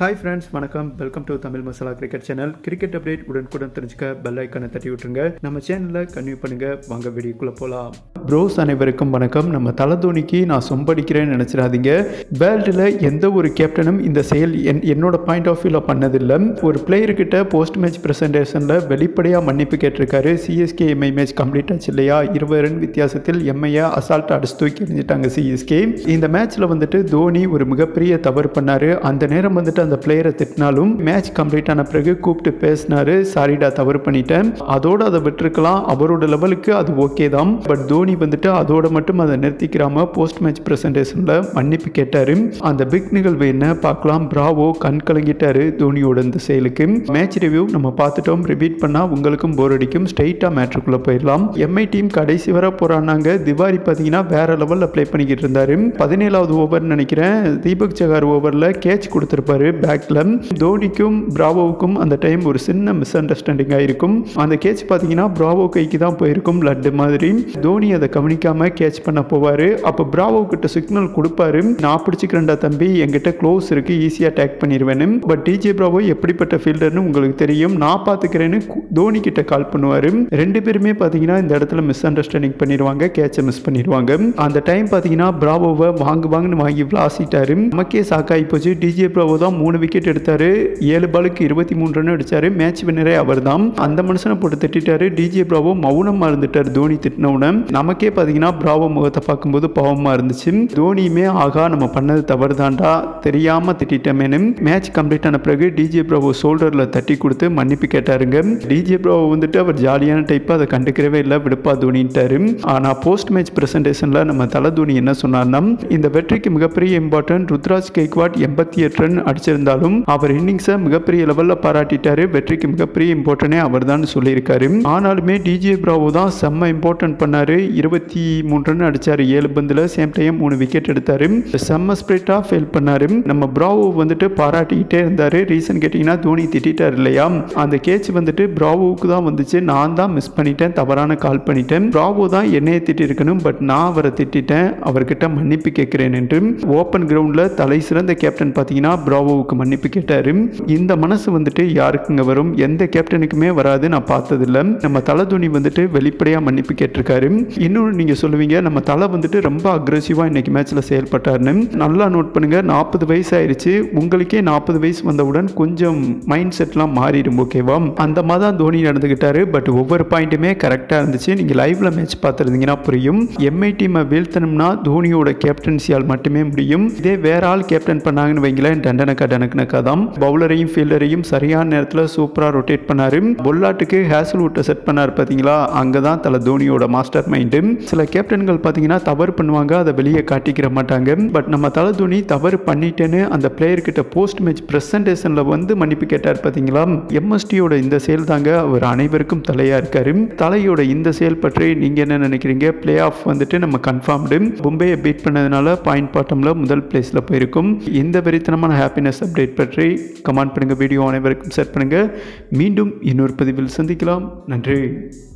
Hi friends, வணக்கம். Welcome to Tamil Masala cricket channel. Cricket update உடனுக்குடன் தெரிஞ்சுக்க பெல் ஐக்கானை தட்டி விட்டுருங்க. நம்ம சேனலில் கன்டினியூ பண்ணுங்க. வாங்க வீடியோக்குள்ளே போகலாம். ப்ரோஸ் அனைவருக்கும் வணக்கம். நம்ம தல தோனிக்கு நான் சொம்படிக்கிறேன்னு நினச்சிடாதீங்க. வேர்ல்டில் எந்த ஒரு கேப்டனும் இந்த செயல் என்னோட பாயிண்ட் ஆஃப் வியூவில் பண்ணதில்லை. ஒரு பிளேயர்கிட்ட போஸ்ட் மேட்ச் ப்ரெசன்டேஷனில் வெளிப்படையாக மன்னிப்பு கேட்டிருக்காரு. சிஎஸ்கே எம்ஐ மேட்ச் கம்ப்ளீட் ஆச்சு இல்லையா? 20 ரன் வித்தியாசத்தில் எம்ஐயை அசால்ட்டாக அடிச்சு தூக்கி எறிஞ்சிட்டாங்க சிஎஸ்கே. இந்த மேட்ச்சில் வந்துட்டு தோனி ஒரு மிகப்பெரிய தவறு பண்ணார். அந்த நேரம் வந்துட்டு அந்த பிளேயரை திட்டினாலும் மேட்ச் கம்ப்ளீட் ஆன பிறகு கூப்பிட்டு பேசினாரு, சாரிடா தவறு பண்ணிட்டேன், அதோட அதை விட்டுருக்கலாம், அவரோட லெவலுக்கு அது ஓகே தான். பட் தோனி வந்துட்டு அதோட மட்டும் அதை நிறுத்திக்கிறாம போஸ்ட் மேட்ச் பிரசன்டேஷன்ல மன்னிப்பு கேட்டாரு. அந்த பிக் நிகழ்வு என்ன பார்க்கலாம். பிராவோ கண் கலங்கிட்டாரு தோனியோட இந்த செயலுக்கு. மேட்ச் ரிவ்யூ நம்ம பார்த்துட்டோம். ரிப்பீட் பண்ணா உங்களுக்கும் போர் அடிக்கும். ஸ்ட்ரெயிட்டா மேட்ருக்குள்ள போயிடலாம். எம்ஐ டீம் கடைசி வர போறாங்க. திவாரி பார்த்தீங்கன்னா வேற லெவல்ல பிளே பண்ணிக்கிட்டு இருந்தாரு. 17வது ஓவர் நினைக்கிறேன், தீபக் சகார் ஓவர்ல கேட்ச் கொடுத்திருப்பாரு பேக்ல. தோனிக்கும் பிராவோவுக்கும் அந்த டைம் ஒரு சின்ன மிஸ் அண்டர்ஸ்டாண்டிங் ஆயிருக்கும். அந்த கேட்ச் பார்த்தீங்கன்னா பிராவோ கைக்கு தான் போயிருக்கும், லட்டு மாதிரி. தோனி அதை கவனிக்காம கேட்ச் பண்ண போவாரு. அப்போ பிராவோ கிட்ட சிக்னல் கொடுப்பாரு, நான் பிடிச்சிக்கிறேன்டா தம்பி, என்கிட்ட க்ளோஸ் இருக்கு, ஈஸியா டேக் பண்ணிடுவேன்னு. பட் டிஜே பிராவோ எப்படிப்பட்ட ஃபீல்டர்னு உங்களுக்கு தெரியும், நான் பார்த்துக்கிறேன்னு தோனி கிட்ட கால் பண்ணுவாரு. ரெண்டு பேருமே பார்த்தீங்கன்னா இந்த இடத்துல மிஸ் அண்டர்ஸ்டாண்டிங் பண்ணிடுவாங்க, கேட்சை மிஸ் பண்ணிடுவாங்க. அந்த டைம் பார்த்தீங்கன்னா பிராவோவை வாங்குன்னு வாங்கி விளாசிட்டாரு. நமக்கே சாக்காகி போச்சு. டிஜே பிராவோ தான் 3 விக்கெட் எடுத்தாரு. 7 பாலுக்கு 23 ரன் அடிச்சாரு. மேட்ச் வின்னரே அவர் தான். அந்த மனுஷனை போட்டு திட்டாரு. டிஜே பிராவோ மௌனமா இருந்துட்டாரு தோனி திட்டினவுடனே. நமக்கே பார்த்தீங்கன்னா பிராவோ முகத்தை பார்க்கும்போது பாவமா இருந்துச்சு. தோனியுமே ஆகா நம்ம பண்ணது தவறு தான்டா, தெரியாம திட்டமேனு. மேட்ச் கம்ப்ளீட் ஆன பிறகு டிஜே பிராவோ ஷோல்டர்ல தட்டி கொடுத்து மன்னிப்பு கேட்டாருங்க. டிஜே பிராவோ வந்துட்டு அவர் ஜாலியான டைப், அதை கண்டுக்கிறவே இல்லை, விடுப்பா தோனிட்டாரு. ஆனா போஸ்ட் மேட்ச் பிரசன்டேஷன்ல நம்ம தல தோனி என்ன சொன்னார்னா, இந்த வெற்றிக்கு மிகப்பெரிய இம்பார்ட்டன்ட். ருத்ராஜ் கெய்க்வாட் 88 ரன் அடிச்சிருந்தாலும் அவர் இன்னிங்ஸை மிகப்பெரிய லெவலில் பாராட்டிட்டாரு. வெற்றிக்கு மிகப்பெரிய இம்பார்ட்டனே அவர் தான் சொல்லியிருக்காரு. ஆனாலுமே டிஜே பிராவோ தான் செம்ம இம்பார்ட்டன்ட் பண்ணாரு. 23 ரன் அடிச்சாரு 7 பந்தில். சேம் டைம் 3 விக்கெட் எடுத்தாரு. செம்ம ஸ்பிரிட்டா ஃபெயில் பண்ணாரு. நம்ம பிராவோ வந்துட்டு பாராட்டிக்கிட்டே இருந்தாரு. ரீசன் கேட்டீங்கன்னா தோனி திட்டார் இல்லையா, அந்த கேட்ச் வந்துட்டு பிராவோவுக்கு தான் வந்துச்சு. நான் தான் மிஸ் பண்ணிட்டேன், தவறான கால் பண்ணிட்டேன். பிராவோ தான் என்னையை திட்டி இருக்கணும், பட் நான் அவரை திட்டேன், அவர்கிட்ட மன்னிப்பு கேட்கிறேன் என்று ஓப்பன் கிரவுண்ட்ல தலை சிறந்த கேப்டன் பார்த்தீங்கன்னா பிராவோவுக்கு மன்னிப்பு கேட்டாரு. இந்த மனசு வந்துட்டு யாருக்குங்க வரும்? எந்த கேப்டனுக்குமே வராது, நான் பார்த்ததில்லை. நம்ம தல தோனி வந்துட்டு வெளிப்படையா மன்னிப்பு கேட்டிருக்காரு. இன்னொன்று நீங்க சொல்லுவீங்க நம்ம தலை வந்துட்டு ரொம்ப அக்ரெசிவா இன்னைக்கு மேட்ச்ல செயல்பட்டாருன்னு. நல்லா நோட் பண்ணுங்க, 40 வயசு ஆயிருச்சு. உங்களுக்கே 40 வயசு வந்தவுடன் கொஞ்சம் மைண்ட் செட்லாம் மாறிடும், ஓகேவா? அந்த மாதிரி தான் தோனி நடந்துகிட்டாரு. பட் ஒவ்வொரு பாயிண்ட்டுமே கரெக்டா இருந்துச்சு. நீங்க லைவ்ல மேட்ச் பார்த்துருந்தீங்கன்னா புரியும். எம்ஐ டீமை வீழ்த்தணும்னா தோனியோட கேப்டன்சியால் மட்டுமே முடியும். இதே வேற ஆள் கேப்டன் பண்ணாங்கன்னு வைங்களேன், டனக்கா தான். பவுலரையும் ஃபீல்டரையும் சரியான நேரத்தில் சூப்பரா ரொட்டேட் பண்ணாரு. பொல்லாட்டுக்கு ஹேசல்வுட்டை செட் பண்ணாரு பார்த்தீங்களா, அங்கதான் தல தோனியோட மாஸ்டர் மைண்டு. சில கேப்டன்கள் பார்த்தீங்கன்னா தவறு பண்ணுவாங்க, அதை வெளியே காட்டிக்கிற மாட்டாங்க. பட் நம்ம தல தோனி தவறு பண்ணிட்டேன்னு அந்த பிளேயர் கிட்ட போஸ்ட் மேட்ச் பிரசன்டேஷன்ல வந்து மன்னிப்பு கேட்டார் பார்த்தீங்களா. எம்எஸ்டியோட இந்த செயல் தாங்க அவர் அனைவருக்கும் தலையா இருக்காரு. தலையோட இந்த செயல் பற்றி நீங்க என்ன நினைக்கிறீங்க? பிளே ஆஃப் வந்துட்டு நம்ம கன்ஃபார்ம்டு. மும்பையை பீட் பண்ணதுனால பாயிண்ட் பாட்டம்ல முதல் பிளேஸ்ல போயிருக்கும். இந்த வெறித்தனமான ஹாப்பினஸ் அப்டேட் பற்றி கமெண்ட் பண்ணுங்க. வீடியோ அனைவருக்கும் ஷேர் பண்ணுங்க. மீண்டும் இன்னொரு பதிவில் சந்திக்கலாம். நன்றி.